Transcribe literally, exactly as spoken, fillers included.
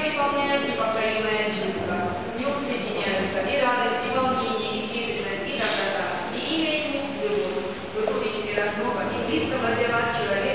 переполняют непокоимое чувство. В нем соединяются и радость, и волнение, и трепетность, и доброта, и имя ему — любовь. Вы будете ли родного и близкого для вас человека